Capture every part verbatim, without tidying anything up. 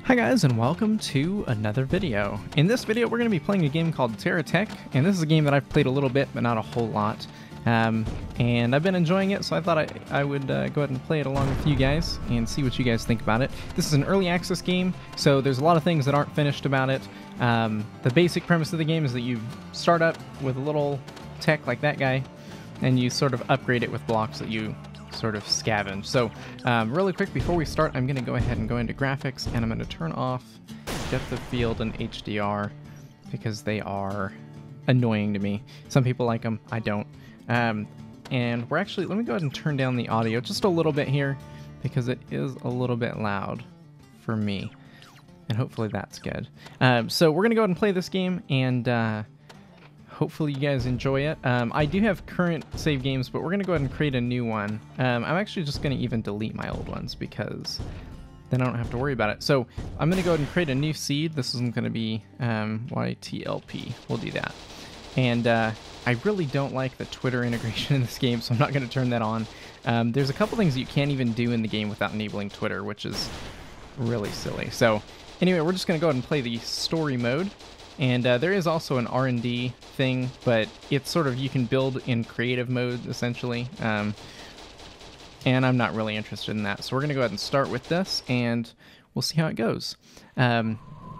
Hi guys, and welcome to another video. In this video we're going to be playing a game called TerraTech, and this is a game that I've played a little bit but not a whole lot. Um, and I've been enjoying it, so I thought I, I would uh, go ahead and play it along with you guys and see what you guys think about it. This is an early access game, so there's a lot of things that aren't finished about it. Um, the basic premise of the game is that you start up with a little tech like that guy, and you sort of upgrade it with blocks that you sort of scavenge. So um, really quick before we start, I'm going to go ahead and go into graphics, and I'm going to turn off depth of field and H D R because they are annoying to me. Some people like them, I don't. Um, and we're actually, let me go ahead and turn down the audio just a little bit here because it is a little bit loud for me, and hopefully that's good. Um, so we're going to go ahead and play this game, and uh, hopefully you guys enjoy it. Um, I do have current save games, but we're going to go ahead and create a new one. Um, I'm actually just going to even delete my old ones because then I don't have to worry about it. So I'm going to go ahead and create a new seed. This isn't going to be um, Y T L P. We'll do that. And uh, I really don't like the Twitter integration in this game, so I'm not going to turn that on. Um, there's a couple things you can't even do in the game without enabling Twitter, which is really silly. So anyway, we're just going to go ahead and play the story mode. And uh, there is also an R and D thing, but it's sort of, you can build in creative mode, essentially. Um, and I'm not really interested in that. So we're going to go ahead and start with this, and we'll see how it goes. Um,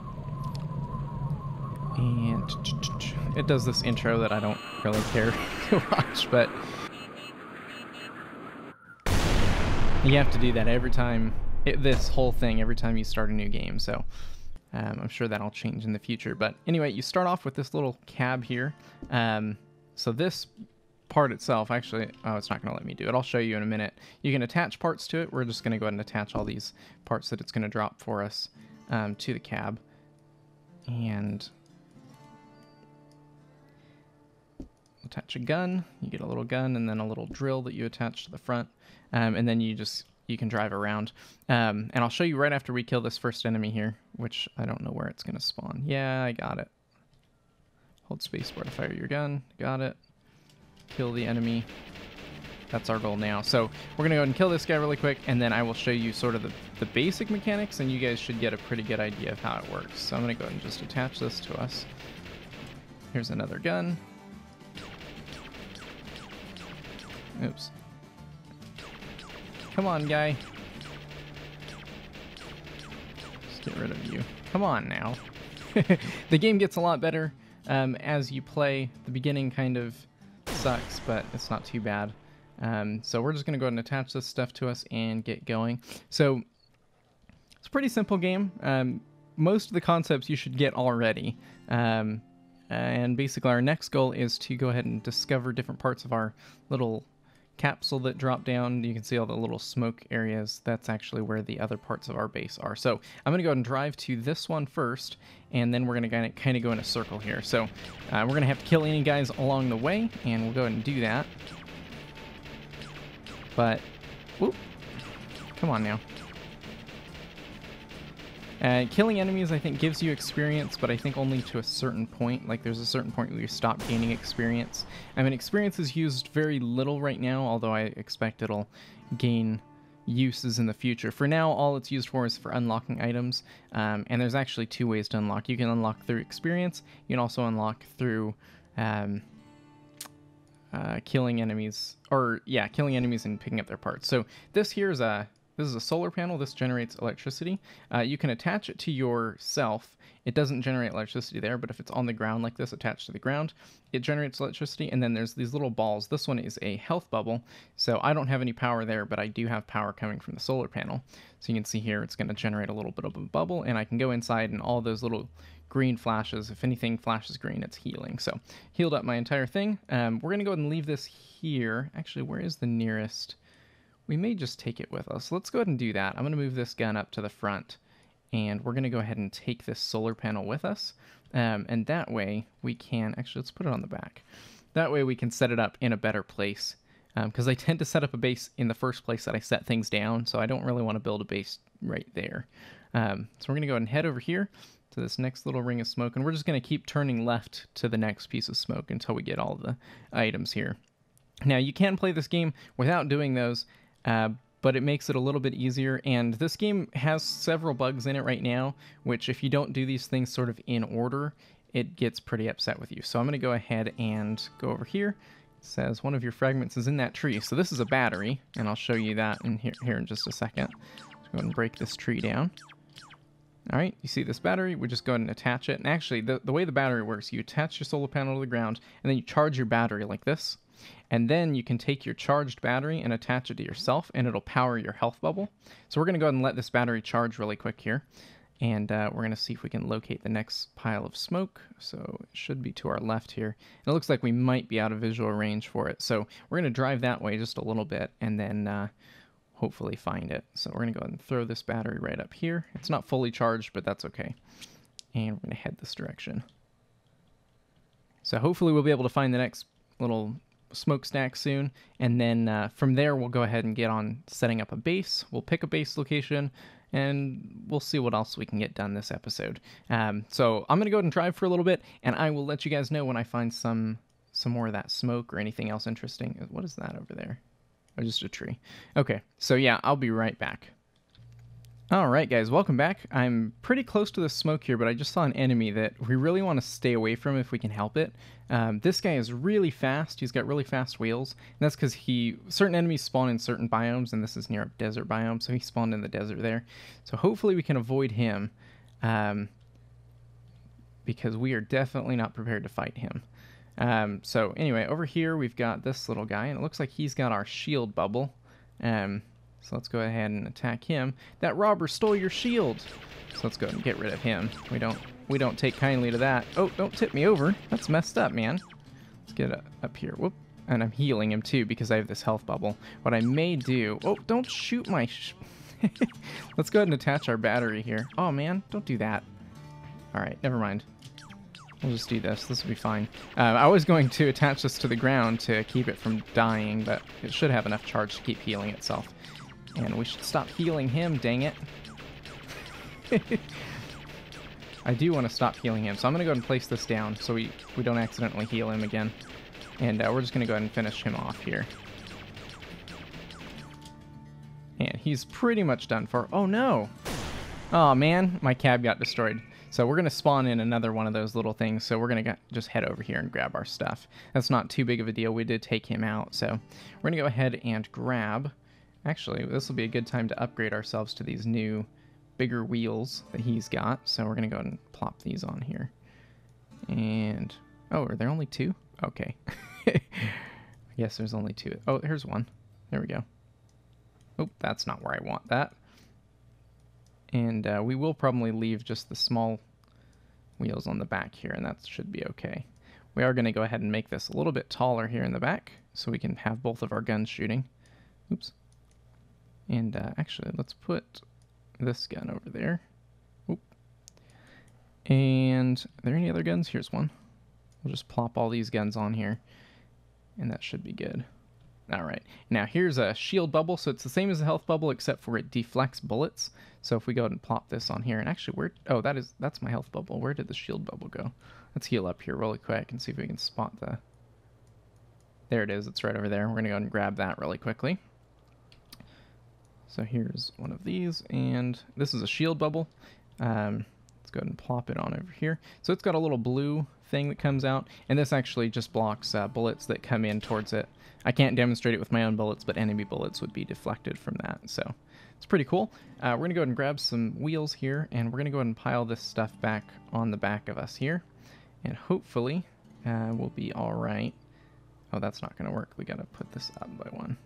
and it does this intro that I don't really care to watch, but you have to do that every time, it, this whole thing, every time you start a new game. So Um, I'm sure that'll change in the future. But anyway, you start off with this little cab here. Um, so this part itself, actually, oh, it's not going to let me do it. I'll show you in a minute. You can attach parts to it. We're just going to go ahead and attach all these parts that it's going to drop for us um, to the cab. And attach a gun. You get a little gun and then a little drill that you attach to the front. Um, and then you just... you can drive around. Um, and I'll show you right after we kill this first enemy here, which I don't know where it's going to spawn. Yeah, I got it. Hold spacebar to fire your gun. Got it. Kill the enemy. That's our goal now. So we're going to go ahead and kill this guy really quick, and then I will show you sort of the, the basic mechanics, and you guys should get a pretty good idea of how it works. So I'm going to go ahead and just attach this to us. Here's another gun. Oops. Come on, guy. Let's get rid of you. Come on now. The game gets a lot better um, as you play. The beginning kind of sucks, but it's not too bad. Um, so we're just going to go ahead and attach this stuff to us and get going. So it's a pretty simple game. Um, most of the concepts you should get already. Um, and basically our next goal is to go ahead and discover different parts of our little capsule that drop down. You can see all the little smoke areas. That's actually where the other parts of our base are. So I'm going to go ahead and drive to this one first, and then we're going to kind of go in a circle here. So uh, we're going to have to kill any guys along the way, and we'll go ahead and do that. But, whoop, come on now. Uh, killing enemies, I think, gives you experience, but I think only to a certain point. Like, there's a certain point where you stop gaining experience. I mean, experience is used very little right now, although I expect it'll gain uses in the future. For now, all it's used for is for unlocking items, um, and there's actually two ways to unlock. You can unlock through experience. You can also unlock through um, uh, killing enemies, or, yeah, killing enemies and picking up their parts. So this here is a... This is a solar panel. This generates electricity. Uh, you can attach it to yourself. It doesn't generate electricity there, but if it's on the ground like this, attached to the ground, it generates electricity. And then there's these little balls. This one is a health bubble. So I don't have any power there, but I do have power coming from the solar panel. So you can see here, it's going to generate a little bit of a bubble, and I can go inside, and all those little green flashes, if anything flashes green, it's healing. So healed up my entire thing. Um, we're going to go ahead and leave this here. Actually, where is the nearest... We may just take it with us. Let's go ahead and do that. I'm going to move this gun up to the front, and we're going to go ahead and take this solar panel with us. Um, and that way we can... Actually, let's put it on the back. That way we can set it up in a better place. Because um, I tend to set up a base in the first place that I set things down, so I don't really want to build a base right there. Um, so we're going to go ahead and head over here to this next little ring of smoke, and we're just going to keep turning left to the next piece of smoke until we get all the items here. Now, you can play this game without doing those, uh, but it makes it a little bit easier. And this game has several bugs in it right now, which if you don't do these things sort of in order, it gets pretty upset with you. So I'm going to go ahead and go over here. It says one of your fragments is in that tree. So this is a battery, and I'll show you that in here, here in just a second. Let's go ahead and break this tree down. All right, you see this battery? We just go ahead and attach it. And actually, the, the way the battery works, you attach your solar panel to the ground, and then you charge your battery like this. And then you can take your charged battery and attach it to yourself, and it'll power your health bubble. So we're going to go ahead and let this battery charge really quick here. And uh, we're going to see if we can locate the next pile of smoke. So it should be to our left here. And it looks like we might be out of visual range for it. So we're going to drive that way just a little bit, and then uh, hopefully find it. So we're going to go ahead and throw this battery right up here. It's not fully charged, but that's okay. And we're going to head this direction. So hopefully we'll be able to find the next little smokestack soon, and then uh, from there we'll go ahead and get on setting up a base. We'll pick a base location, and we'll see what else we can get done this episode. Um, so I'm going to go ahead and drive for a little bit, and I will let you guys know when I find some some more of that smoke or anything else interesting. What is that over there? Oh, just a tree. Okay, so yeah, I'll be right back. Alright guys, welcome back. I'm pretty close to the smoke here, but I just saw an enemy that we really want to stay away from if we can help it. Um, this guy is really fast. He's got really fast wheels, and that's because he certain enemies spawn in certain biomes, and this is near a desert biome, so he spawned in the desert there. So hopefully we can avoid him, um, because we are definitely not prepared to fight him. Um, so anyway, over here we've got this little guy, and it looks like he's got our shield bubble. Um, So let's go ahead and attack him. That robber stole your shield. So let's go ahead and get rid of him. We don't we don't take kindly to that. Oh, don't tip me over. That's messed up, man. Let's get up, up here. Whoop. And I'm healing him too because I have this health bubble. What I may do... Oh, don't shoot my... Sh let's go ahead and attach our battery here. Oh, man. Don't do that. All right, never mind. We'll just do this. This will be fine. Uh, I was going to attach this to the ground to keep it from dying, but it should have enough charge to keep healing itself. And we should stop healing him, dang it. I do want to stop healing him, so I'm going to go ahead and place this down so we, we don't accidentally heal him again. And uh, we're just going to go ahead and finish him off here. And he's pretty much done for. Oh, no! Oh, man, my cab got destroyed. So we're going to spawn in another one of those little things, so we're going to just head over here and grab our stuff. That's not too big of a deal. We did take him out, so we're going to go ahead and grab... Actually, this will be a good time to upgrade ourselves to these new, bigger wheels that he's got. So we're going to go ahead and plop these on here. And, oh, are there only two? Okay. I guess there's only two. Oh, here's one. There we go. Oh, that's not where I want that. And uh, we will probably leave just the small wheels on the back here, and that should be okay. We are going to go ahead and make this a little bit taller here in the back so we can have both of our guns shooting. Oops. And uh, actually, let's put this gun over there. Oop. And are there any other guns? Here's one. We'll just plop all these guns on here, and that should be good. All right. Now, here's a shield bubble. So it's the same as a health bubble, except for it deflects bullets. So if we go ahead and plop this on here, and actually, where... Oh, that is that's my health bubble. Where did the shield bubble go? Let's heal up here really quick and see if we can spot the... There it is. It's right over there. We're going to go ahead and grab that really quickly. So here's one of these, and this is a shield bubble. Um, let's go ahead and plop it on over here. So it's got a little blue thing that comes out, and this actually just blocks uh, bullets that come in towards it. I can't demonstrate it with my own bullets, but enemy bullets would be deflected from that. So it's pretty cool. Uh, we're going to go ahead and grab some wheels here, and we're going to go ahead and pile this stuff back on the back of us here. And hopefully uh, we'll be all right. Oh, that's not going to work. We got to put this up by one.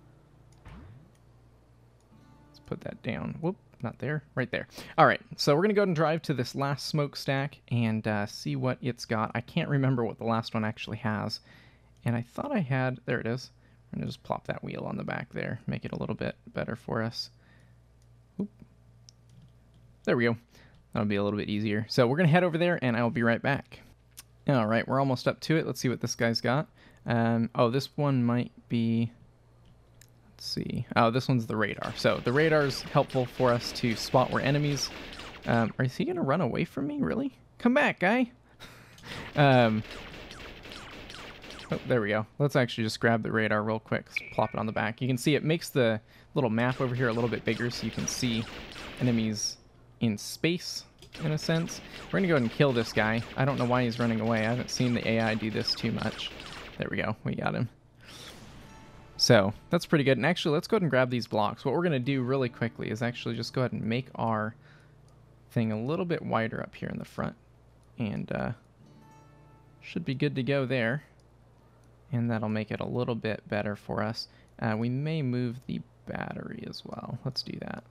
Put that down. Whoop, not there, right there. All right, so we're gonna go ahead and drive to this last smokestack and uh, see what it's got. I can't remember what the last one actually has, and I thought I had, there it is. I'm gonna just plop that wheel on the back there, make it a little bit better for us. Oop. There we go. That'll be a little bit easier. So we're gonna head over there, and I'll be right back. All right, we're almost up to it. Let's see what this guy's got. Um, oh, this one might be... see. Oh, this one's the radar. So the radar's helpful for us to spot where enemies... Um, is he going to run away from me? Really? Come back, guy! um, Oh, there we go. Let's actually just grab the radar real quick. Let's plop it on the back. You can see it makes the little map over here a little bit bigger so you can see enemies in space, in a sense. We're going to go ahead and kill this guy. I don't know why he's running away. I haven't seen the A I do this too much. There we go. We got him. So that's pretty good. And actually, let's go ahead and grab these blocks. What we're going to do really quickly is actually just go ahead and make our thing a little bit wider up here in the front. And uh, should be good to go there. And that'll make it a little bit better for us. Uh, we may move the battery as well. Let's do that.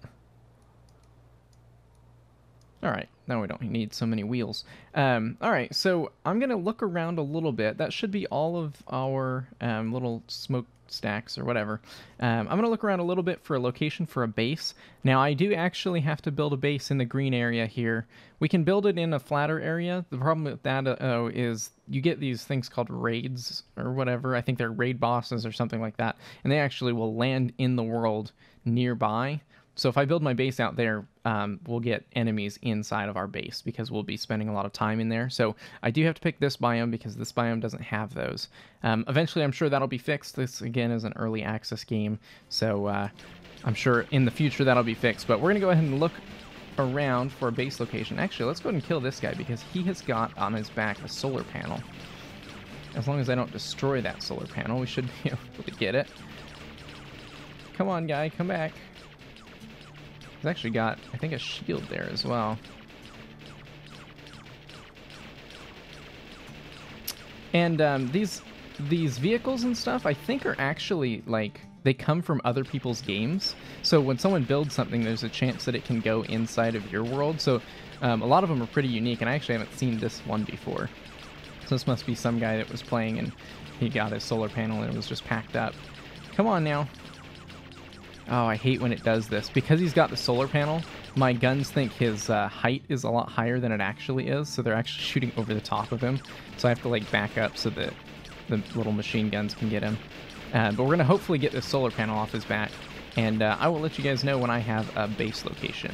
Alright, now we don't need so many wheels. Um, Alright, so I'm going to look around a little bit. That should be all of our um, little smoke stacks or whatever. Um, I'm going to look around a little bit for a location for a base. Now, I do actually have to build a base in the green area here. We can build it in a flatter area. The problem with that uh, is you get these things called raids or whatever. I think they're raid bosses or something like that. And they actually will land in the world nearby. So if I build my base out there, um, we'll get enemies inside of our base because we'll be spending a lot of time in there. So I do have to pick this biome because this biome doesn't have those. Um, eventually, I'm sure that'll be fixed. This, again, is an early access game. So uh, I'm sure in the future that'll be fixed. But we're going to go ahead and look around for a base location. Actually, let's go ahead and kill this guy because he has got on his back a solar panel. As long as I don't destroy that solar panel, we should be able to get it. Come on, guy, come back. He's actually got, I think, a shield there as well. And um, these these vehicles and stuff, I think, are actually, like, they come from other people's games. So when someone builds something, there's a chance that it can go inside of your world. So um, a lot of them are pretty unique, and I actually haven't seen this one before. So this must be some guy that was playing, and he got his solar panel, and it was just packed up. Come on now. Oh, I hate when it does this. Because he's got the solar panel, my guns think his uh, height is a lot higher than it actually is, so they're actually shooting over the top of him. So I have to, like, back up so that the little machine guns can get him. Uh, but we're going to hopefully get this solar panel off his back, and uh, I will let you guys know when I have a base location.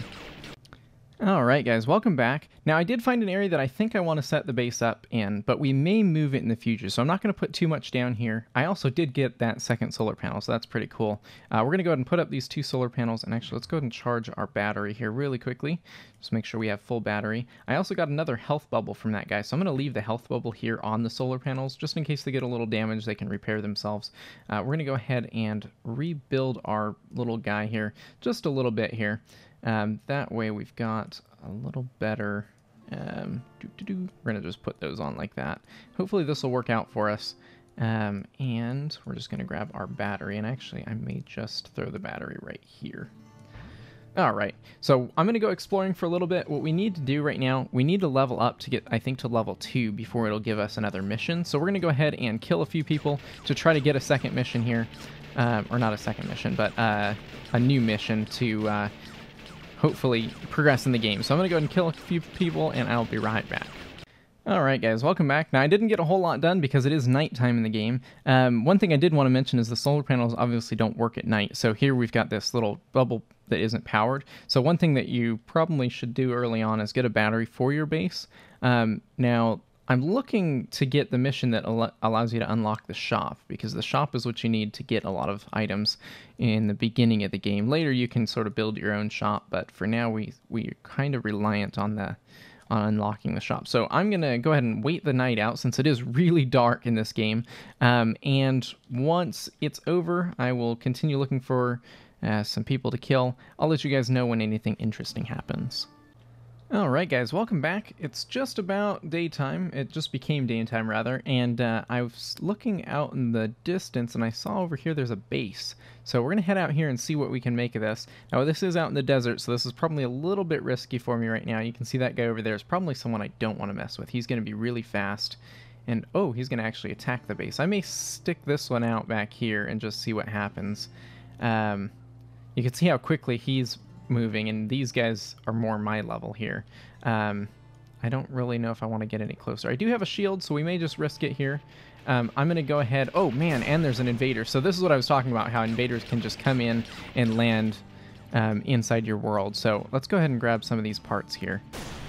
Alright guys, welcome back. Now I did find an area that I think I want to set the base up in, but we may move it in the future, so I'm not going to put too much down here. I also did get that second solar panel, so that's pretty cool. Uh, we're going to go ahead and put up these two solar panels, and actually let's go ahead and charge our battery here really quickly. Just make sure we have full battery. I also got another health bubble from that guy, so I'm going to leave the health bubble here on the solar panels, just in case they get a little damage, they can repair themselves. Uh, we're going to go ahead and rebuild our little guy here, just a little bit here. Um, that way we've got a little better, um, doo -doo -doo. We're going to just put those on like that. Hopefully this will work out for us. Um, and we're just going to grab our battery, and actually I may just throw the battery right here. Alright, so I'm going to go exploring for a little bit. What we need to do right now, we need to level up to get, I think, to level two before it'll give us another mission. So we're going to go ahead and kill a few people to try to get a second mission here. Um, or not a second mission, but uh, a new mission to uh, hopefully progress in the game. So I'm going to go ahead and kill a few people, and I'll be right back. Alright guys, welcome back. Now I didn't get a whole lot done because it is nighttime in the game. Um, one thing I did want to mention is the solar panels obviously don't work at night. So here we've got this little bubble that isn't powered. So one thing that you probably should do early on is get a battery for your base. Um, now I'm looking to get the mission that al allows you to unlock the shop, because the shop is what you need to get a lot of items in the beginning of the game. Later you can sort of build your own shop, but for now we, we're kind of reliant on the on unlocking the shop. So I'm going to go ahead and wait the night out since it is really dark in this game. Um, and once it's over, I will continue looking for uh, some people to kill. I'll let you guys know when anything interesting happens. Alright guys, welcome back. It's just about daytime. It just became daytime rather, and uh, I was looking out in the distance and I saw over here there's a base. So we're going to head out here and see what we can make of this. Now this is out in the desert, so this is probably a little bit risky for me right now. You can see that guy over there is probably someone I don't want to mess with. He's going to be really fast, and oh, he's going to actually attack the base. I may stick this one out back here and just see what happens. Um, you can see how quickly he's moving, and these guys are more my level here. Um, I don't really know if I want to get any closer. I do have a shield, so we may just risk it here. Um, I'm going to go ahead... Oh, man, and there's an invader. So this is what I was talking about, how invaders can just come in and land um, inside your world. So let's go ahead and grab some of these parts here.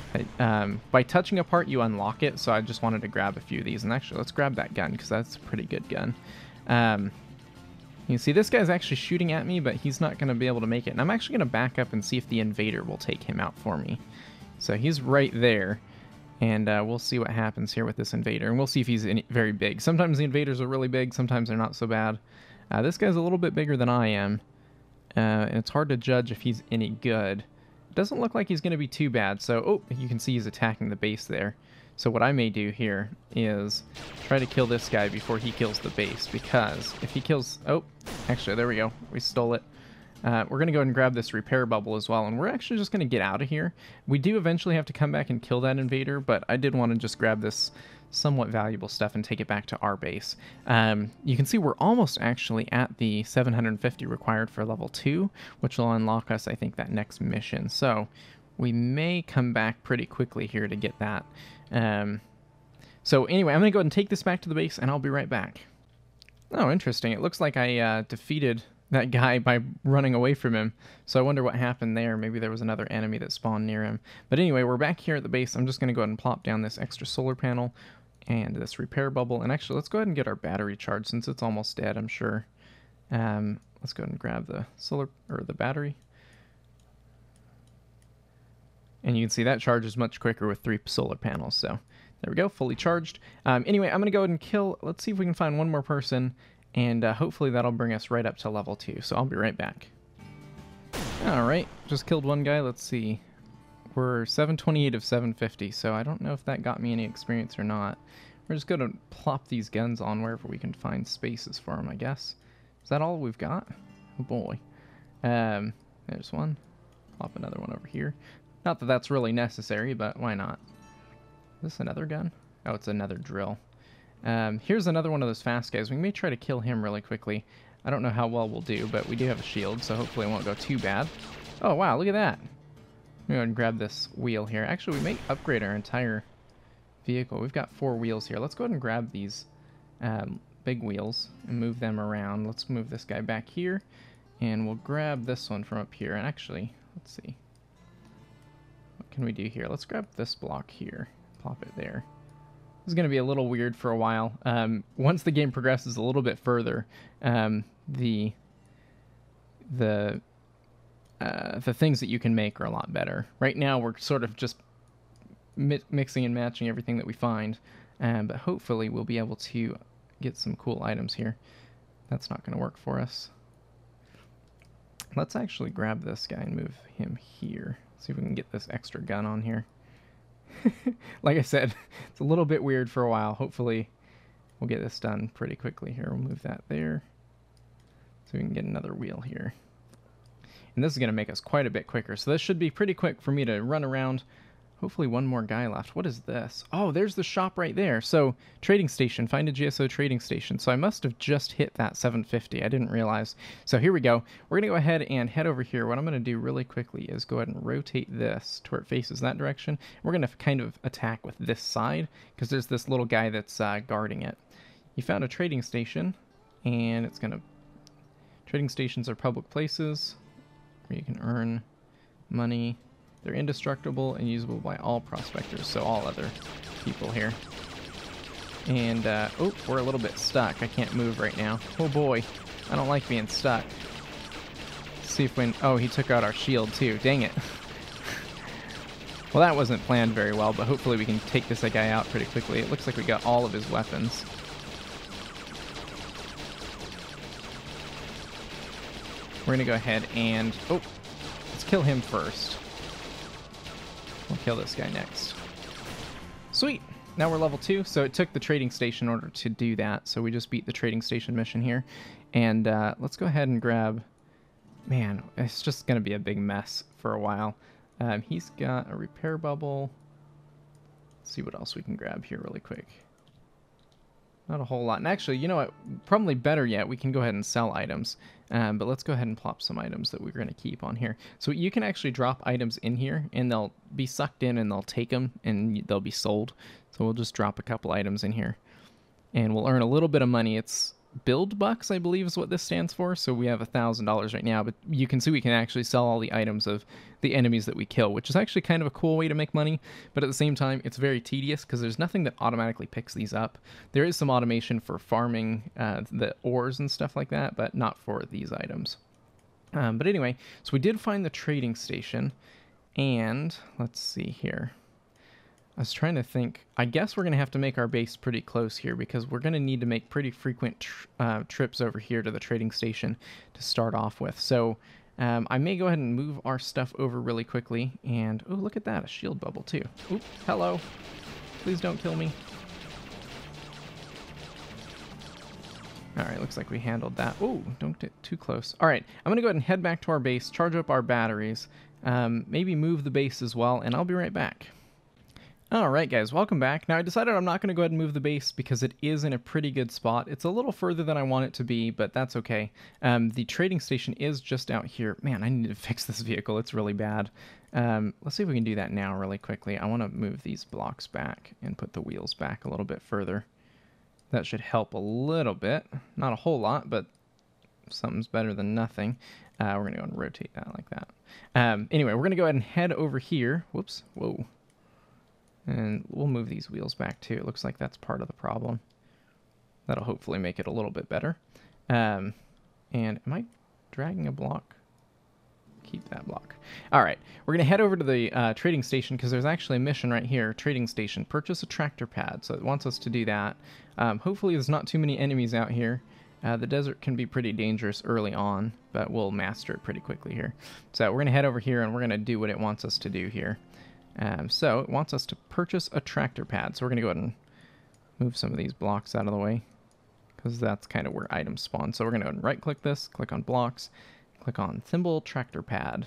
I, um, by touching a part, you unlock it, so I just wanted to grab a few of these. And actually, let's grab that gun, because that's a pretty good gun. Um, you can see this guy's actually shooting at me, but he's not going to be able to make it. And I'm actually going to back up and see if the invader will take him out for me. So he's right there, and uh, we'll see what happens here with this invader. And we'll see if he's any, very big. Sometimes the invaders are really big, sometimes they're not so bad. Uh, this guy's a little bit bigger than I am, uh, and it's hard to judge if he's any good. Doesn't look like he's going to be too bad. So, oh, you can see he's attacking the base there. So what I may do here is try to kill this guy before he kills the base, because if he kills... Oh, actually, there we go. We stole it. Uh, we're going to go ahead and grab this repair bubble as well, and we're actually just going to get out of here. We do eventually have to come back and kill that invader, but I did want to just grab this somewhat valuable stuff and take it back to our base. Um, you can see we're almost actually at the seven hundred fifty required for level two, which will unlock us, I think, that next mission. So we may come back pretty quickly here to get that. Um, so anyway, I'm going to go ahead and take this back to the base, and I'll be right back. Oh, interesting. It looks like I uh, defeated that guy by running away from him. So I wonder what happened there. Maybe there was another enemy that spawned near him. But anyway, we're back here at the base. I'm just going to go ahead and plop down this extra solar panel and this repair bubble. And actually, let's go ahead and get our battery charged since it's almost dead, I'm sure. Um, let's go ahead and grab the solar or the battery. And you can see that charges much quicker with three solar panels. So there we go, fully charged. Um, anyway, I'm going to go ahead and kill. Let's see if we can find one more person. And uh, hopefully that'll bring us right up to level two. So I'll be right back. Alright, just killed one guy. Let's see. We're seven twenty-eight of seven fifty, so I don't know if that got me any experience or not. We're just going to plop these guns on wherever we can find spaces for them, I guess. Is that all we've got? Oh boy. Um, there's one. Plop another one over here. Not that that's really necessary, but why not? Is this another gun? Oh, it's another drill. Um, here's another one of those fast guys. We may try to kill him really quickly. I don't know how well we'll do, but we do have a shield, so hopefully it won't go too bad. Oh, wow, look at that. Let me go ahead and grab this wheel here. Actually, we may upgrade our entire vehicle. We've got four wheels here. Let's go ahead and grab these um, big wheels and move them around. Let's move this guy back here, and we'll grab this one from up here. And actually, let's see. What can we do here? Let's grab this block here. Plop it there. This is going to be a little weird for a while. Um, once the game progresses a little bit further, um, the the uh, the things that you can make are a lot better. Right now, we're sort of just mi mixing and matching everything that we find, um, but hopefully we'll be able to get some cool items here. That's not going to work for us. Let's actually grab this guy and move him here. See if we can get this extra gun on here. Like I said, it's a little bit weird for a while. Hopefully we'll get this done pretty quickly here. We'll move that there so we can get another wheel here. And this is going to make us quite a bit quicker. So this should be pretty quick for me to run around. Hopefully one more guy left. What is this? Oh, there's the shop right there. So trading station, find a G S O trading station. So I must have just hit that seven fifty. I didn't realize. So here we go. We're going to go ahead and head over here. What I'm going to do really quickly is go ahead and rotate this to where it faces that direction. We're going to kind of attack with this side because there's this little guy that's uh, guarding it. You found a trading station, and it's going to... Trading stations are public places where you can earn money. They're indestructible and usable by all prospectors, so all other people here. And, uh, oh, we're a little bit stuck. I can't move right now. Oh boy, I don't like being stuck. Let's see if we... Oh, he took out our shield too. Dang it. Well, that wasn't planned very well, but hopefully we can take this guy out pretty quickly. It looks like we got all of his weapons. We're going to go ahead and... Oh, let's kill him first. We'll kill this guy next. Sweet! Now we're level two, so it took the trading station in order to do that, so we just beat the trading station mission here. And uh, let's go ahead and grab... Man, it's just going to be a big mess for a while. Um, he's got a repair bubble. Let's see what else we can grab here really quick. Not a whole lot. And actually, you know what? Probably better yet, we can go ahead and sell items. Um, but let's go ahead and plop some items that we're going to keep on here. So you can actually drop items in here, and they'll be sucked in, and they'll take them, and they'll be sold. So we'll just drop a couple items in here. And we'll earn a little bit of money. It's build bucks, I believe is what this stands for. So we have a thousand dollars right now, but you can see we can actually sell all the items of the enemies that we kill, which is actually kind of a cool way to make money. But at the same time, it's very tedious because there's nothing that automatically picks these up. There is some automation for farming uh, the ores and stuff like that, but not for these items. Um, but anyway, so we did find the trading station, and let's see here. I was trying to think. I guess we're going to have to make our base pretty close here because we're going to need to make pretty frequent tr uh, trips over here to the trading station to start off with. So um, I may go ahead and move our stuff over really quickly. And, oh, look at that, a shield bubble too. Oop, hello. Please don't kill me. All right, looks like we handled that. Oh, don't get too close. All right, I'm going to go ahead and head back to our base, charge up our batteries, um, maybe move the base as well, and I'll be right back. Alright guys, welcome back. Now I decided I'm not going to go ahead and move the base because it is in a pretty good spot. It's a little further than I want it to be, but that's okay. Um, the trading station is just out here. Man, I need to fix this vehicle. It's really bad. Um, let's see if we can do that now really quickly. I want to move these blocks back and put the wheels back a little bit further. That should help a little bit. Not a whole lot, but something's better than nothing. Uh, we're going to go and rotate that like that. Um, anyway, we're going to go ahead and head over here. Whoops. Whoa. And we'll move these wheels back too. It looks like that's part of the problem. That'll hopefully make it a little bit better. Um, and am I dragging a block? Keep that block. All right, we're going to head over to the uh, trading station because there's actually a mission right here. Trading station, purchase a tractor pad. So it wants us to do that. Um, hopefully there's not too many enemies out here. Uh, the desert can be pretty dangerous early on, but we'll master it pretty quickly here. So we're going to head over here and we're going to do what it wants us to do here. Um, so it wants us to purchase a tractor pad. So we're going to go ahead and move some of these blocks out of the way because that's kind of where items spawn. So we're going to go ahead and right click this, click on blocks, click on thimble tractor pad.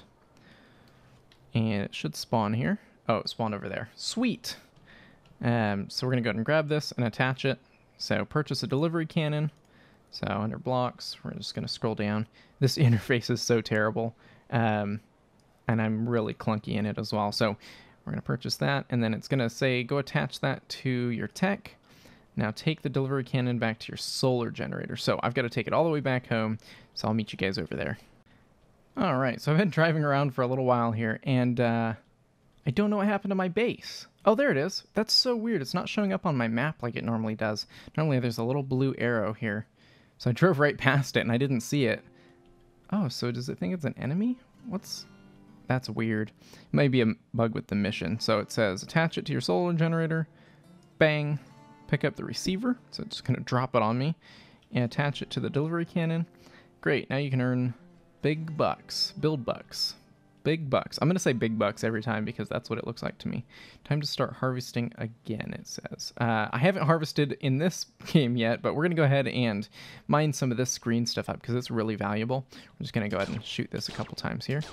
And it should spawn here. Oh, it spawned over there. Sweet. Um, so we're going to go ahead and grab this and attach it. So purchase a delivery cannon. So under blocks, we're just going to scroll down. This interface is so terrible. Um, and I'm really clunky in it as well. So we're going to purchase that, and then it's going to say, go attach that to your tech. Now take the delivery cannon back to your solar generator. So I've got to take it all the way back home, so I'll meet you guys over there. All right, so I've been driving around for a little while here, and uh, I don't know what happened to my base. Oh, there it is. That's so weird. It's not showing up on my map like it normally does. Normally there's a little blue arrow here. So I drove right past it, and I didn't see it. Oh, so does it think it's an enemy? What's... That's weird. It might be a bug with the mission. So it says, attach it to your solar generator. Bang. Pick up the receiver. So it's just going to drop it on me. And attach it to the delivery cannon. Great. Now you can earn big bucks. Build bucks. Big bucks. I'm going to say big bucks every time because that's what it looks like to me. Time to start harvesting again, it says. Uh, I haven't harvested in this game yet, but we're going to go ahead and mine some of this green stuff up because it's really valuable. We're just going to go ahead and shoot this a couple times here.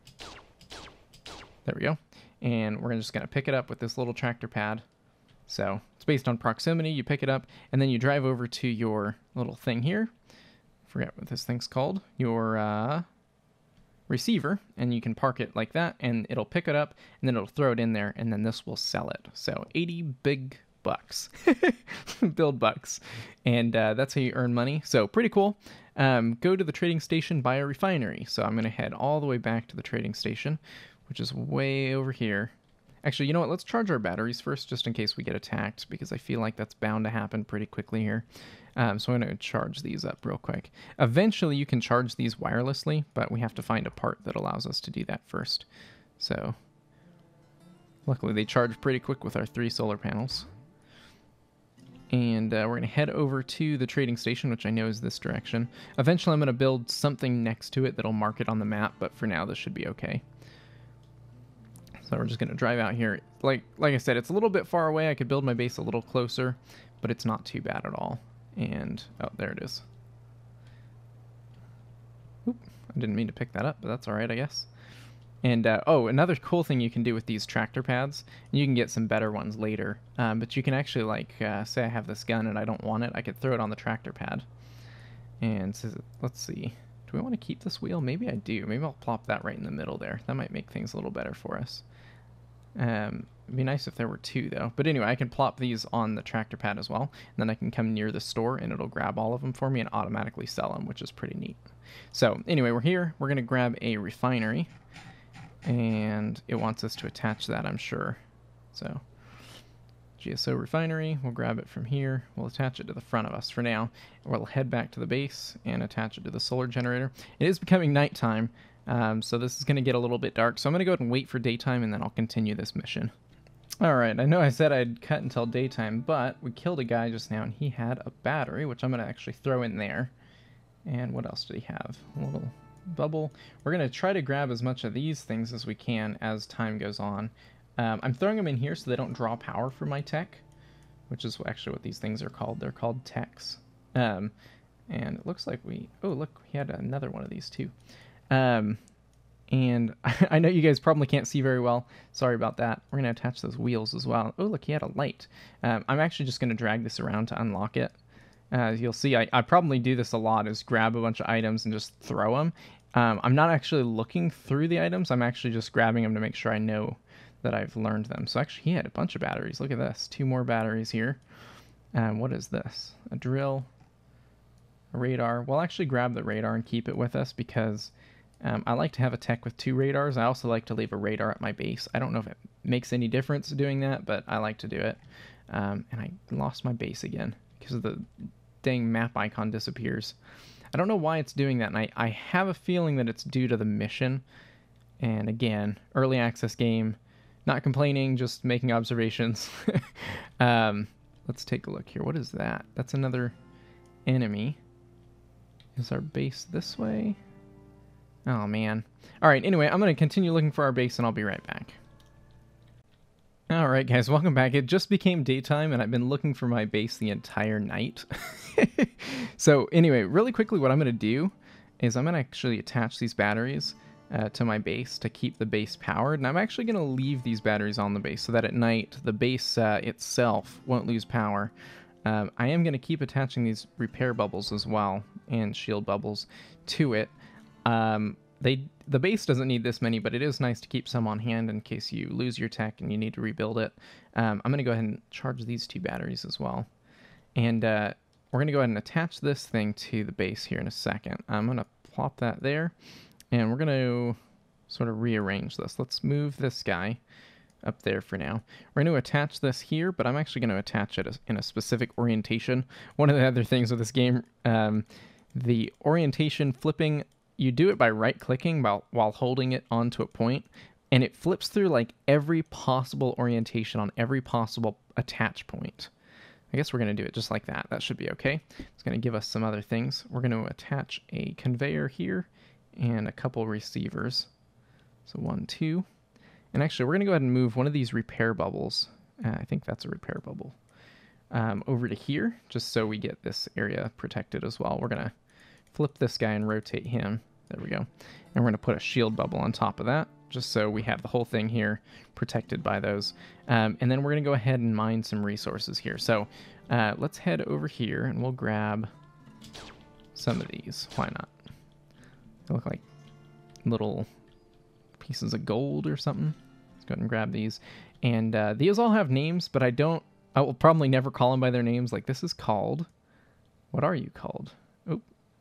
There we go. And we're just going to pick it up with this little tractor pad. So it's based on proximity. You pick it up, and then you drive over to your little thing here. Forget what this thing's called. Your uh, receiver, and you can park it like that, and it'll pick it up, and then it'll throw it in there, and then this will sell it. So eighty big bucks. Build bucks. And uh, that's how you earn money. So pretty cool. Um, go to the trading station, buy a refinery. So I'm going to head all the way back to the trading station, which is way over here. Actually, you know what? Let's charge our batteries first, just in case we get attacked, because I feel like that's bound to happen pretty quickly here. Um, so I'm going to charge these up real quick. Eventually, you can charge these wirelessly, but we have to find a part that allows us to do that first. So, luckily, they charge pretty quick with our three solar panels. And uh, we're going to head over to the trading station, which I know is this direction. Eventually, I'm going to build something next to it that'll mark it on the map, but for now, this should be okay. So we're just going to drive out here. Like like I said, it's a little bit far away. I could build my base a little closer, but it's not too bad at all. And, oh, there it is. Oop, I didn't mean to pick that up, but that's all right, I guess. And, uh, oh, another cool thing you can do with these tractor pads, and you can get some better ones later, um, but you can actually, like, uh, say I have this gun and I don't want it, I could throw it on the tractor pad. And so, let's see. Do we want to keep this wheel? Maybe I do. Maybe I'll plop that right in the middle there. That might make things a little better for us. Um, it'd be nice if there were two, though. But anyway, I can plop these on the tractor pad as well. And then I can come near the store, and it'll grab all of them for me and automatically sell them, which is pretty neat. So anyway, we're here. We're going to grab a refinery. And it wants us to attach that, I'm sure. So G S O refinery, we'll grab it from here. We'll attach it to the front of us for now. We'll head back to the base and attach it to the solar generator. It is becoming nighttime, um, so this is going to get a little bit dark. So I'm going to go ahead and wait for daytime, and then I'll continue this mission. All right, I know I said I'd cut until daytime, but we killed a guy just now, and he had a battery, which I'm going to actually throw in there. And what else did he have? A little bubble. We're going to try to grab as much of these things as we can as time goes on. Um, I'm throwing them in here so they don't draw power from my tech, which is actually what these things are called. They're called techs. Um, and it looks like we... Oh, look, we had another one of these too. Um, and I know you guys probably can't see very well. Sorry about that. We're going to attach those wheels as well. Oh, look, he had a light. Um, I'm actually just going to drag this around to unlock it. Uh, as you'll see, I, I probably do this a lot, is grab a bunch of items and just throw them. Um, I'm not actually looking through the items. I'm actually just grabbing them to make sure I know that I've learned them. So actually, he had a bunch of batteries. Look at this. Two more batteries here. Um, what is this? A drill, a radar. We'll actually grab the radar and keep it with us because um, I like to have a tech with two radars. I also like to leave a radar at my base. I don't know if it makes any difference doing that, but I like to do it. Um, and I lost my base again because the dang map icon disappears. I don't know why it's doing that, and I, I have a feeling that it's due to the mission. And again, early access game. Not complaining, just making observations. um, let's take a look here. What is that? That's another enemy. Is our base this way? Oh, man. All right, anyway, I'm going to continue looking for our base, and I'll be right back. All right, guys, welcome back. It just became daytime, and I've been looking for my base the entire night. So anyway, really quickly, what I'm going to do is I'm going to actually attach these batteries Uh, to my base to keep the base powered, and I'm actually going to leave these batteries on the base so that at night the base uh, itself won't lose power. Um, I am going to keep attaching these repair bubbles as well and shield bubbles to it. Um, they the base doesn't need this many, but it is nice to keep some on hand in case you lose your tech and you need to rebuild it. Um, I'm going to go ahead and charge these two batteries as well, and uh, we're going to go ahead and attach this thing to the base here in a second. I'm going to plop that there. And we're going to sort of rearrange this. Let's move this guy up there for now. We're going to attach this here, but I'm actually going to attach it in a specific orientation. One of the other things with this game, um, the orientation flipping, you do it by right-clicking while, while holding it onto a point, and it flips through like every possible orientation on every possible attach point. I guess we're going to do it just like that. That should be okay. It's going to give us some other things. We're going to attach a conveyor here and a couple receivers. So one, two. And actually, we're going to go ahead and move one of these repair bubbles. Uh, I think that's a repair bubble. Um, over to here, just so we get this area protected as well. We're going to flip this guy and rotate him. There we go. And we're going to put a shield bubble on top of that, just so we have the whole thing here protected by those. Um, and then we're going to go ahead and mine some resources here. So uh, let's head over here, and we'll grab some of these. Why not? They look like little pieces of gold or something. Let's go ahead and grab these. And uh, these all have names, but I don't... I will probably never call them by their names. Like, this is called... What are you called? Oh.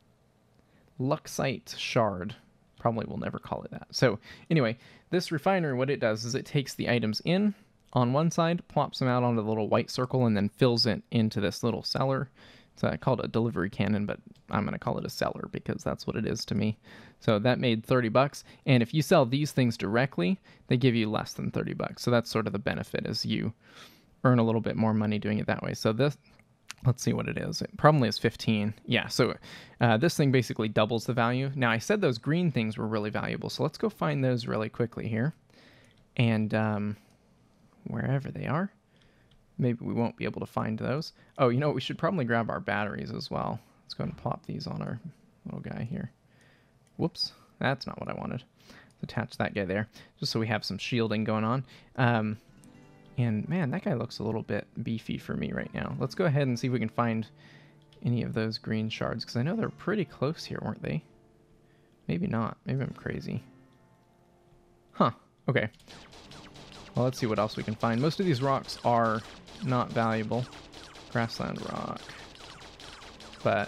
Luxite shard. Probably will never call it that. So, anyway, this refinery, what it does is it takes the items in on one side, plops them out onto the little white circle, and then fills it into this little cellar. So I called it a delivery cannon, but I'm going to call it a cellar because that's what it is to me. So that made thirty bucks. And if you sell these things directly, they give you less than thirty bucks. So that's sort of the benefit, is you earn a little bit more money doing it that way. So this, let's see what it is. It probably is fifteen. Yeah, so uh, this thing basically doubles the value. Now, I said those green things were really valuable. So let's go find those really quickly here. And um, wherever they are. Maybe we won't be able to find those. Oh, you know what? We should probably grab our batteries as well. Let's go ahead and plop these on our little guy here. Whoops. That's not what I wanted. Let's attach that guy there, just so we have some shielding going on. Um, and, man, that guy looks a little bit beefy for me right now. Let's go ahead and see if we can find any of those green shards, because I know they're pretty close here, weren't they? Maybe not. Maybe I'm crazy. Huh. Okay. Well, let's see what else we can find. Most of these rocks are not valuable. Grassland rock. But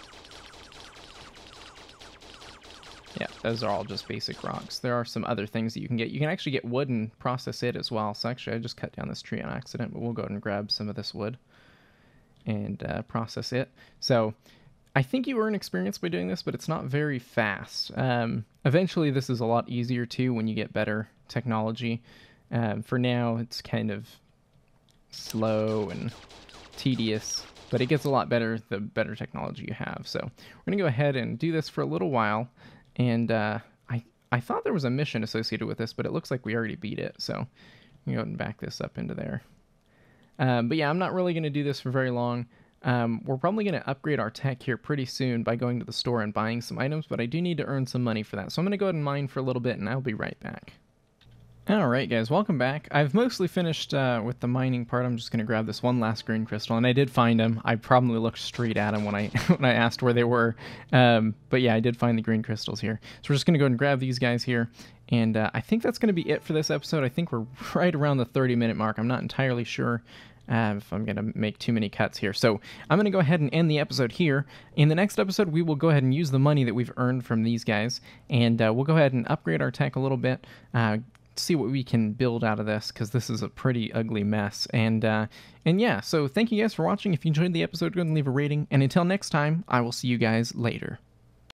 yeah, those are all just basic rocks. There are some other things that you can get. You can actually get wood and process it as well. So actually, I just cut down this tree on accident, but we'll go ahead and grab some of this wood and uh, process it. So I think you earn experience by doing this, but it's not very fast. Um, eventually, this is a lot easier too when you get better technology. Um, for now, it's kind of slow and tedious, but it gets a lot better the better technology you have. So we're going to go ahead and do this for a little while. And uh, I, I thought there was a mission associated with this, but it looks like we already beat it. So I'm going to go ahead and back this up into there. Um, but yeah, I'm not really going to do this for very long. Um, we're probably going to upgrade our tech here pretty soon by going to the store and buying some items, but I do need to earn some money for that. So I'm going to go ahead and mine for a little bit, and I'll be right back. Alright guys, welcome back. I've mostly finished uh, with the mining part. I'm just going to grab this one last green crystal, and I did find them. I probably looked straight at them when I when I asked where they were. Um, but yeah, I did find the green crystals here. So we're just going to go ahead and grab these guys here, and uh, I think that's going to be it for this episode. I think we're right around the thirty minute mark. I'm not entirely sure uh, if I'm going to make too many cuts here. So I'm going to go ahead and end the episode here. In the next episode, we will go ahead and use the money that we've earned from these guys, and uh, we'll go ahead and upgrade our tech a little bit, uh, see what we can build out of this, because this is a pretty ugly mess. And uh and yeah, so thank you guys for watching. If you enjoyed the episode, go ahead and leave a rating, and until next time, I will see you guys later.